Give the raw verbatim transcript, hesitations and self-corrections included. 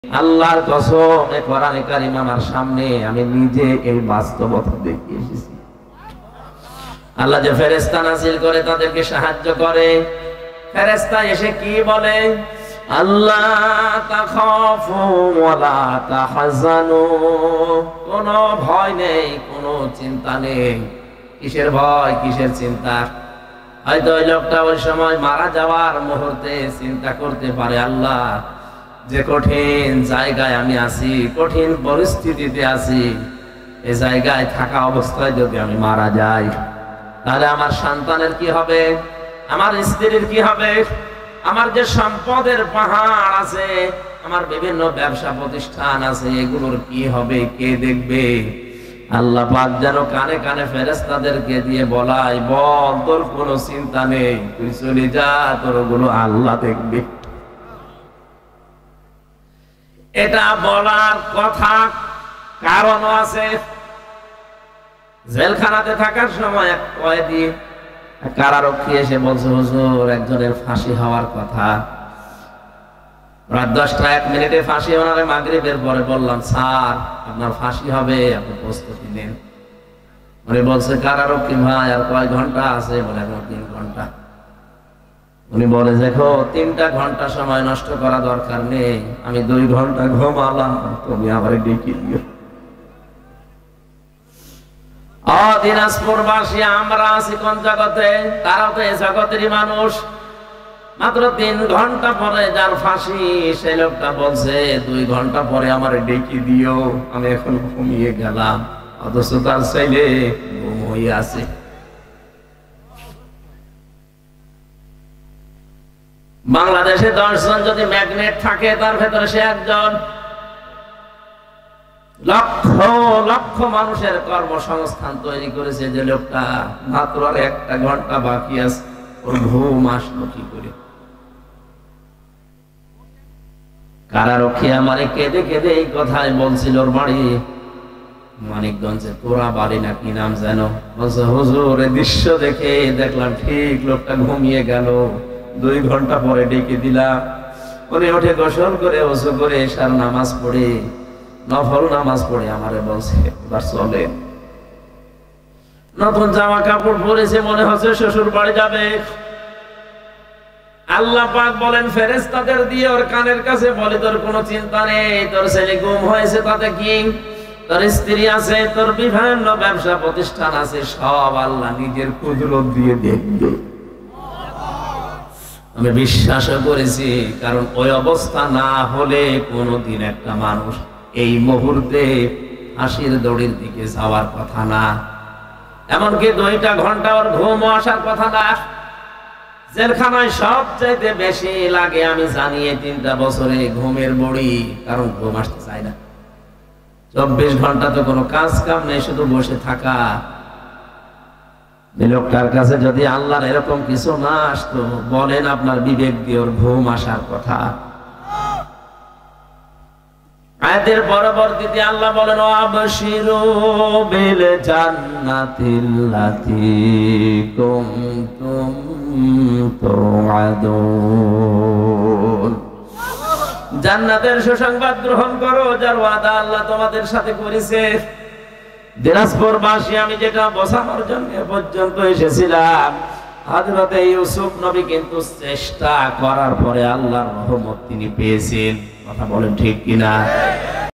আল্লাহর কসম, এই কোরআনে কারীম আমার সামনে, আমি নিজে এই বাস্তবতা দেখে এসেছি। আল্লাহ যে ফেরেশতা নাযিল করে তাদেরকে সাহায্য করে, ফেরেশতা এসে কি বলে? আল্লাহ তাখাফু ওয়া লা তাহজানু, কোনো ভয় নেই, কোনো চিন্তা নেই। কিসের ভয়, কিসের চিন্তা? হয়তো ওই লোকটা ওই সময় মারা যাওয়ার মুহূর্তে চিন্তা করতে পারে, আল্লাহ যে কঠিন জায়গায় আমি আছি, কঠিন পরিস্থিতিতে আছি, এই জায়গায় থাকা অবস্থায় যদি আমি মারা যাই, তাহলে আমার সন্তানের কি হবে, আমার স্ত্রীর কি হবে, আমার যে সম্পদের পাহাড় আছে, আমার বিভিন্ন ব্যবসা প্রতিষ্ঠান আছে, এগুলোর কি হবে, কে দেখবে? আল্লাহ পাক যেন কানে কানে ফেরেশতাদেরকে দিয়ে বলায়, বল তোর কোনো চিন্তা নেই, তুই চলে যা, তোর ওগুলো আল্লাহ দেখবে। এটা বলার কথা কারণ আছে। জেলখানাতে থাকার সময় এক কয়েদি, কারারক্ষী এসে বলছে, হুজুর একজনের ফাঁসি হওয়ার কথা, রাত দশটা এক মিনিটে ফাঁসি। ওনারে মাগরিবের পরে বললাম, স্যার আপনার ফাঁসি হবে, আপনি প্রস্তুতি নেন। উনি বলছে, কারারক্ষী ভাই আর কয় ঘন্টা আছে? বলে এখন তিন ঘন্টা। উনি বলে, দেখো তিনটা ঘন্টা সময় নষ্ট করা দরকার নেই, আমি দুই ঘন্টা ঘুমালাম, তুমি আবার ডেকে দিও। দিনাজপুরবাসী আমরা আছি কোন জগতে? তারাও তো এই জগতেরই মানুষ। মাত্র তিন ঘন্টা পরে যার ফাঁসি, সেই লোকটা বলছে দুই ঘন্টা পরে আমার ডেকে দিও, আমি এখন ঘুমিয়ে গেলাম, অথচ তার ছেলে ঘুম হয়ে আছে। বাংলাদেশে দশ জন যদি ম্যাগনেট থাকে, তার ভেতরে সে একজন। লক্ষ লক্ষ মানুষের কর্মসংস্থান তৈরি করেছে যে লোকটা, মাত্র আর একটা ঘন্টা বাকি আছে, ওর ঘুম আসলো কি করে? কারারক্ষী আমারে কেঁদে কেঁদে এই কথাই বলছিল। ওর বাড়ি মানিকগঞ্জে, তোরা বাড়ি না কি নাম যেন। বলছে, হুজুর এই দৃশ্য দেখে দেখলাম ঠিক লোকটা ঘুমিয়ে গেল, দুই ঘন্টা পরে ডেকে দিলাম। উনি উঠে গোসল করে ওযু করে এশার নামাজ পড়ে, নফল নামাজ পড়ে আমারে বলছে, এবার চলে। নতুন জামা কাপড় পরেছে, মনে হচ্ছে শ্বশুর বাড়ি যাবে। আল্লাহ পাক বলেন ফেরেশতাদের দিয়ে ওর কানের কাছে বলে, তোর কোনো চিন্তা নেই, তোর ছেলে গুম হয়েছে তাতে কি, তোর স্ত্রী আছে, তোর বিভিন্ন ব্যবসা প্রতিষ্ঠান আছে, সব আল্লাহ নিজের কুদরত দিয়ে দেখবে। আমি বিশ্বাস করেছি, কারণ ওই অবস্থা না হলে কোনোদিন একটা মানুষ এই মুহূর্তে ফাঁসির দড়ির দিকে যাওয়ার কথা না, এমনকি দুইটা ঘন্টা ওর ঘুম আসার কথা না। জেলখানায় সবচাইতে বেশি লাগে আমি জানি এই তিনটা বছরে ঘুমের বড়ি, কারণ ঘুম আসতে চায় না। চব্বিশ ঘন্টা তো কোনো কাজ কাম নেই, শুধু বসে থাকা। লোকটার কাছে যদি আল্লাহর এরকম কিছু না আসতো, বলেন আপনার বিবেক দিয়ে ওর ঘুম আসার কথা? আয়াতের পরবর্তীতে আল্লাহ বলেন, আবশিরু বিল জান্নাতিল্লাতী কুনতুম তুআদুন, জান্নাতের সুসংবাদ গ্রহণ করো, যার ওয়াদা আল্লাহ তোমাদের সাথে করেছে। দিনাজপুরবাসী, আমি যেটা বোঝানোর জন্য পর্যন্ত এসেছিলাম, হযরত ইউসুফ নবী কিন্তু চেষ্টা করার পরে আল্লাহর রহমত তিনি পেয়েছেন। কথা বলেন ঠিক কিনা?